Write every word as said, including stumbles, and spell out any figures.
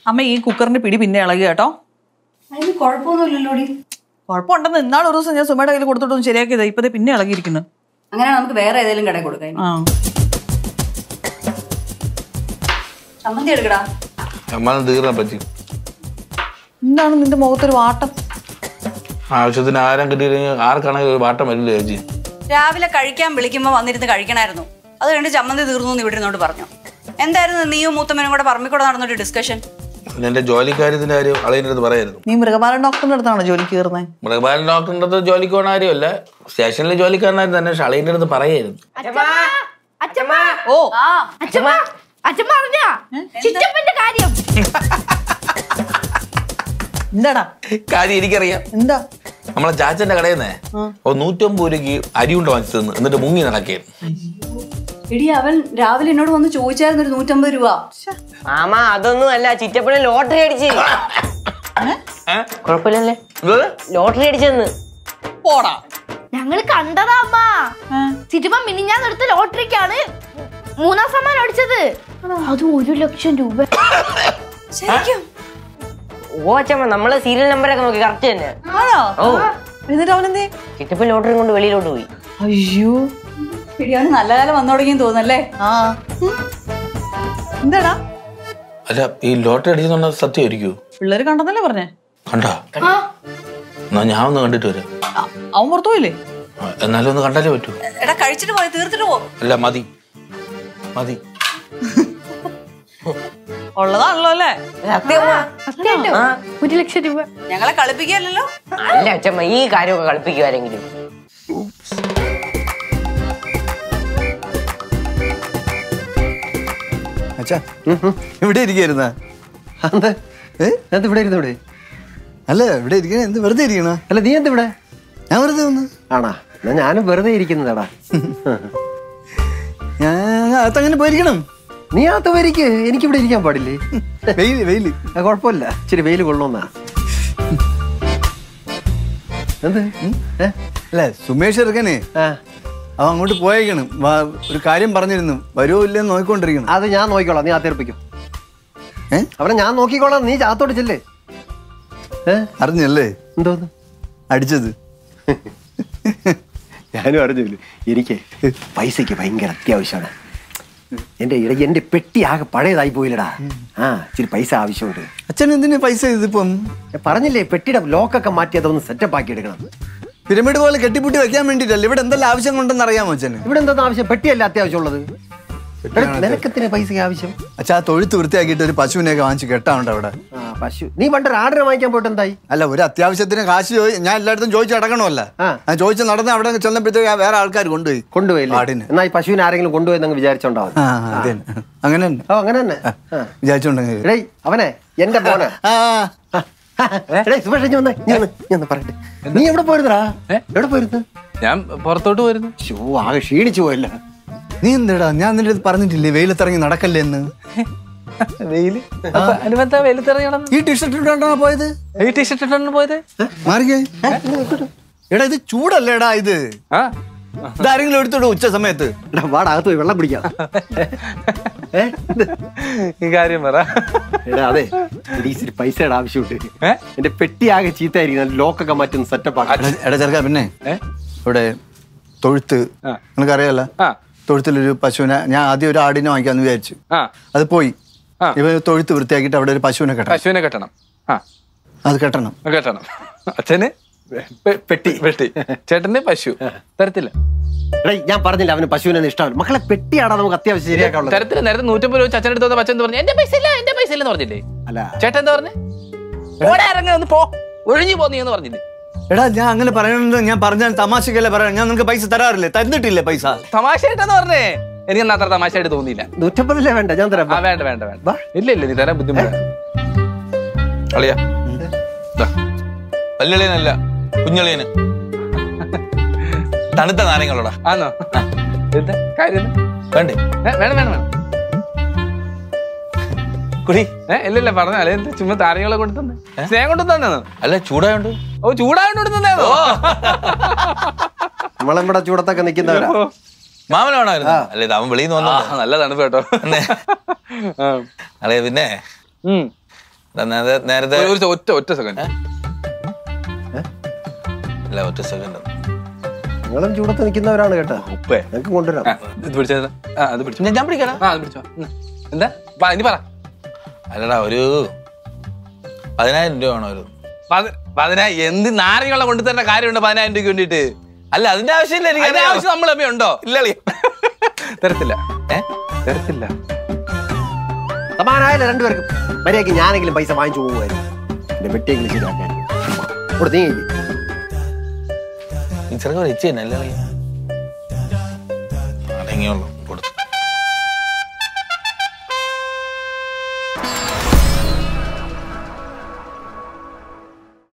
അമ്മ ഈ കുക്കറിന്റെ പിടി പിന്നെ ഇളകി കേട്ടോ. അതിന് കുഴപ്പമൊന്നുമില്ലല്ലോടി. കുഴപ്പമുണ്ടെന്ന് ഇന്നാളെ ഒരു ദിവസം ഞാൻ സുമയുടെ കയ്യിൽ കൊടുത്തിട്ടൊന്നും ശരിയാക്കിയതാ. ഇപ്പതേ പിന്നെ ഇളകിയിരിക്കുന്നു. അങ്ങനെ നമുക്ക് വേറെ ഏതെങ്കിലും കടയിൽ കൊടുക്കാം. ആ ചമ്മന്തി എടുക്കടാ. പറ്റി എന്താണ് നിന്റെ മുഖത്തൊരു വാട്ടം? ആവശ്യത്തിന് ആരും കിട്ടിയില്ലെങ്കിൽ ആർക്കാണെങ്കിൽ ഒരു വാട്ടം വരില്ല ചേച്ചി. രാവിലെ കഴിക്കാൻ വിളിക്കുമ്പോൾ വന്നിരുന്ന് കഴിക്കണമായിരുന്നു. അത് കണ്ട് ചമ്മന്തി തീർന്നു എന്ന് ഇവിടെ ഇരുന്നോട്ട് പറഞ്ഞു. എന്തായിരുന്നു നീയും മൂത്തമ്മനും കൂടെ പറമ്പിക്കൂടെ നടന്നൊരു ഡിസ്കഷൻ? എന്റെ ജോലിക്കാര്യത്തിന്റെ കാര്യം അളിയൻ്റെ അടുത്ത് പറയായിരുന്നു. നീ മൃഗപാലൻ ഡോക്ടറിന്റെ അടുത്താണോ ജോലിക്ക് കയറുന്നത്? മൃഗപാലൻ ഡോക്ടറിന്റെ അടുത്ത് ജോലിക്ക് പോകണ കാര്യമല്ല, സ്റ്റേഷനിലെ ജോലിക്കാരനായിരുന്നു തന്നെ. പക്ഷെ അളിയൻ്റെ അടുത്ത് പറയായിരുന്നു. ഓ എന്താടാ കാര്യം എനിക്കറിയാം. എന്താ? നമ്മളെ ചാച്ചന്റെ കടയിൽ നിന്നേ നൂറ്റമ്പത് രൂപയ്ക്ക് അരി കൊണ്ട് വാങ്ങിച്ചു തന്നു. എന്നിട്ട് മുങ്ങി നടക്കായിരുന്നു. എടി അവൻ രാവിലെ എന്നോട് വന്ന് ചോദിച്ചായിരുന്നു ഒരു നൂറ്റമ്പത് രൂപ. മാമ അതൊന്നും അല്ല, ചിറ്റപ്പനെ ലോട്ടറി അടിച്ച്. കുഴപ്പമില്ലല്ലേ, ലോട്ടറി അടിച്ചെന്ന്. പോടാ, ഞങ്ങള് കണ്ടതാ അമ്മ. ചിറ്റപ്പൻ മിനിഞ്ഞാന്ന് എടുത്ത ലോട്ടറിക്കാണ് മൂന്നാം സമ്മാനം അടിച്ചത്. അത് ഒരു ലക്ഷം രൂപ. ശരിക്കും? ഓ അച്ഛമ്മ, നമ്മള് സീരിയൽ നമ്പറൊക്കെ നോക്കി കറക്റ്റ് തന്നെ. ഓ എന്നിട്ട് അവനെന്തേ? ചിറ്റപ്പൻ ലോട്ടറി കൊണ്ട് വെളിയിലോട്ട് പോയി. അയ്യോ, അവന് നല്ല കാലം വന്നു തുടങ്ങിയെന്ന് തോന്നല്ലേ? ആ എന്താടാ? അല്ല, ഈ ലോട്ടറി അടിച്ചെന്ന് സത്യമായിരിക്കോ? പിള്ളേര് കണ്ടെന്നല്ലേ പറഞ്ഞേ? കണ്ടാ? എന്നാ ഞാൻ ഒന്ന് കണ്ടിട്ട് വരാം. അവൻ പുറത്തു പോയില്ലേ? എന്നാലും ഒന്ന് കണ്ടാലേ പറ്റൂ. എടാ കഴിച്ചിട്ട് പോയി, തീർത്തിട്ട് പോ. അല്ല, മതി മതി. ഉള്ളതാണല്ലോ അല്ലേ? ഒരു ലക്ഷം രൂപ. ഞങ്ങളെ കളിപ്പിക്കല്ലോ. അല്ല അച്ഛമ്മ, ഈ കാര്യമൊക്കെ കളിപ്പിക്കുവാരെങ്കിലും. അച്ഛാ, ഇവിടെ ഇരിക്കുന്ന ഇവിടെ ഇരുന്ന ഇവിടെ അല്ല ഇവിടെ ഇരിക്കണ എന്ത് വെറുതെ ഇരിക്കണ? അല്ല നീ എന്ത് ഇവിടെ? ഞാൻ വെറുതെ വന്ന്. ആണാ? എന്നാ ഞാനും വെറുതെ ഇരിക്കുന്നതാടാ. ഞാൻ അകത്തങ്ങനെ പോയിരിക്കണം. നീ അകത്ത് പോയിരിക്ക്, എനിക്കിവിടെ ഇരിക്കാൻ പാടില്ലേ? വെയില് വെയില് കുഴപ്പമില്ല, ഇച്ചിരി വെയില് കൊള്ളോന്നാ. എന്ത്? അല്ല സുമേഷ് ഇറക്കനേ അവൻ അങ്ങോട്ട് പോയേക്കണം. ഒരു കാര്യം പറഞ്ഞിരുന്നു, വരുമോ ഇല്ലെന്ന് നോക്കിക്കൊണ്ടിരിക്കണം. അത് ഞാൻ നോക്കിക്കോളാം, നീ ആത്തേർപ്പിക്കും. ഏ അവനെ ഞാൻ നോക്കിക്കോളാം, നീ ചാത്തോട്ട് ചെല്ലേ. ഏ അറിഞ്ഞല്ലേ എന്തോന്ന് അടിച്ചത്? ഞാനും അറിഞ്ഞില്ല. എനിക്ക് പൈസക്ക് ഭയങ്കര അത്യാവശ്യമാണ്. എന്റെ ഇടയ്ക്ക് എന്റെ പെട്ടി ആകെ പഴയതായി പോയില്ലടാ. ആ ഇച്ചിരി പൈസ ആവശ്യമുണ്ട്. അച്ഛൻ എന്തിനു പൈസ? ഇതിപ്പം പറഞ്ഞില്ലേ, പെട്ടിയുടെ ലോക്കൊക്കെ മാറ്റി അതൊന്ന് സെറ്റപ്പ് ആക്കി എടുക്കണം. പിരമിഡ് പോലെ കെട്ടിപ്പൂട്ടി വെക്കാൻ വേണ്ടിട്ടല്ലേ. ഇവിടെ എന്തെല്ലാം ആവശ്യം കൊണ്ടെന്ന് അറിയാമോ അച്ഛന്? ഇവിടെ എന്താ ആവശ്യം? പെട്ടിയല്ല അത്യാവശ്യമുള്ളത്. നിനക്കെത്തിന് പൈസ ആവശ്യം? അച്ഛാ തൊഴുത്ത് വൃത്തിയാക്കിയിട്ട് ഒരു പശുവിനെയൊക്കെ വാങ്ങിച്ച് കെട്ടാറുണ്ട് അവിടെ. ആ പശു നീ പണ്ടൊരു ആടിനെ വാങ്ങിക്കാൻ പോയിട്ട് എന്തായി? അല്ല ഒരു അത്യാവശ്യത്തിന് കാശ് ഞാൻ എല്ലായിടത്തും ചോദിച്ചു അടക്കണമല്ല. ഞാൻ ചോദിച്ച് നടന്ന് അവിടെ ചെന്നപ്പോഴത്തേക്ക് വേറെ ആൾക്കാർ കൊണ്ടുപോയി കൊണ്ടുപോയി ആടിന്. എന്നാൽ ഈ പശുവിനെ ആരെങ്കിലും കൊണ്ടുപോയി വിചാരിച്ചോണ്ടാവും. അങ്ങനെ തന്നെ. ഓ അങ്ങനെ തന്നെ വിചാരിച്ചോണ്ടെങ്കിൽ അവനെ എന്റെ മോനെ പറയട്ടെ. നീ എവിടെ പോയിരുന്നാ? എവിടെ പോയിരുന്നു? ഞാൻ പുറത്തോട്ട് പോയിരുന്നു. ഷോ ആകെ ക്ഷീണിച്ചു പോയല്ല. നീ എന്താടാ? ഞാൻ നിന്റെ അടുത്ത് പറഞ്ഞിട്ടില്ലേ വെയിലത്തിറങ്ങി നടക്കല്ലേ എന്ന്? വെയില് വെയിലത്തിറങ്ങി ഈ ടീഷർട്ട് ഇട്ടാണോ പോയത്? ഈ ടീഷർട്ട് ഇട്ടാണ് പോയത്. മാറിക്കേ. എടാ ഇത് ചൂടല്ലേടാ ഇത്. ഇതാരെങ്കിലും എടുത്തോടൂ ഉച്ച സമയത്ത്. വാടകത്ത് പോയി വെള്ളം പിടിക്കാം. ഈ കാര്യം പറ. അതെ പൈസയുടെ ആവശ്യമുണ്ട്. എന്റെ പെട്ടി ആകെ ചീത്തായിരിക്കും. ലോക്കൊക്കെ മാറ്റുന്ന സെറ്റപ്പ് ആക്കാം. എടാ ചെറുക്കാ, പിന്നെ ഇവിടെ തൊഴുത്ത് നിനക്കറിയാലോ, തൊഴുത്തിലൊരു പശുവിനെ ഞാൻ ആദ്യം ഒരു ആടിനെ വാങ്ങിക്കാന്ന് വിചാരിച്ചു. അത് പോയി. ഇവ തൊഴുത്ത് വൃത്തിയാക്കിയിട്ട് അവിടെ ഒരു പശുവിനെ കെട്ടണം. പശുവിനെ കെട്ടണം. അത് കെട്ടണം കെട്ടണം. അച്ഛന് പെട്ടി പെട്ടി, ചേട്ടന് പശു തരത്തില്ല. ഞാൻ പറഞ്ഞില്ല അവന് പശുവിനെ ഇഷ്ടമല്ല. മക്കളെ പെട്ടിയാടാ നമുക്ക് അത്യാവശ്യം ശരിയാക്കാനുള്ളത്. തരത്തില്ല. നേരത്തെ നൂറ്റമ്പത് രൂപ അച്ഛൻ എടുത്ത് പച്ച പറഞ്ഞു എന്റെ പൈസ ഇല്ല എന്റെ പൈസ ഇല്ലെന്ന് പറഞ്ഞില്ലേ? അല്ല ചേട്ടൻ എന്താ പറഞ്ഞേ? ഓടെ ഇറങ്ങി ഒന്ന് പോ, ഒഴിഞ്ഞു പോന്നീ എന്ന് പറഞ്ഞില്ലേ? എടാ ഞാൻ അങ്ങനെ പറയണെന്ന് ഞാൻ പറഞ്ഞാൽ തമാശക്കല്ലേ പറയാൻ. ഞാൻ നിനക്ക് പൈസ തരാറില്ലേ? തന്നിട്ടില്ലേ പൈസ? തമാശയായിട്ടെന്ന് പറഞ്ഞേ. എനിക്ക് അത്ര തമാശയായിട്ട് തോന്നിയില്ല. നൂറ്റമ്പതില്ലേ വേണ്ട, ഞാൻ തരാം. വേണ്ട വേണ്ട വേണ്ട ഇല്ല ഇല്ല, നീ തരാൻ ബുദ്ധിമുട്ടാണ്. അളിയാ വല്യളിയനല്ല കുഞ്ഞളിയന് തണുത്ത നാരങ്ങളോടാ. ആണോ? കാര്യം വേണ്ടേ? വേണം വേണം വേണം കുടി. ഇല്ല ഇല്ല പറഞ്ഞ അല്ലെ ചുമ്മാ താരങ്ങളെ കൊണ്ട് തന്നെ സ്നേഹം കൊണ്ട് തന്നെ. അല്ല ചൂടായോണ്ട്. ഓ ചൂടായോണ്ട് തന്നെയാണോ? നമ്മളിവിടെ ചൂടത്തൊക്കെ നിൽക്കുന്നവരാ. മാമന വേണമായിരുന്നു. അല്ലേ അവൻ വെളിയിൽ നിന്ന് വന്നാ നല്ല തണുപ്പ് കേട്ടോ. അല്ലേ പിന്നെ നേരത്തെ ഒരു ഒറ്റ ഒറ്റ സെക്കൻഡ് അല്ല ഒറ്റ സെക്കൻഡ് നിങ്ങളും ചൂടത്ത് നിൽക്കുന്നവരാണ് കേട്ടോ. ഉപ്പേ ഞങ്ങൾക്ക് കൊണ്ടുവരാം. ഇത് പിടിച്ചാ ആ അത് പിടിച്ചു ഞാൻ പിടിക്കണം. ആ അത് പിടിച്ചോ. എന്താ വാ, ഇനി പറ. അല്ലടാ ഒരു പതിനായിരം രൂപ വേണോ ഒരു പതിനായിരം എന്ത് നാരങ്ങളെ കൊണ്ടു തരുന്ന കാര്യമുണ്ട് പതിനായിരം രൂപയ്ക്ക് വേണ്ടിട്ട്? അല്ല അതിന്റെ ആവശ്യമില്ല. എനിക്ക് അതിന്റെ ആവശ്യം നമ്മൾ അമ്മ ഉണ്ടോ? ഇല്ല തരത്തില്ല. ഏ തരത്തില്ല. സമാനായാലും രണ്ടുപേർക്കും മര്യാദക്ക് ഞാനെങ്കിലും പൈസ വാങ്ങിച്ചു പോകുമായിരുന്നു. എന്റെ വെട്ടിയെങ്കിലും ശരിയാക്കാൻ ഇവിടെ നീ ചെറുക്കെ വെച്ച് തന്നെ അല്ലേ അടങ്ങിയുള്ളൂ.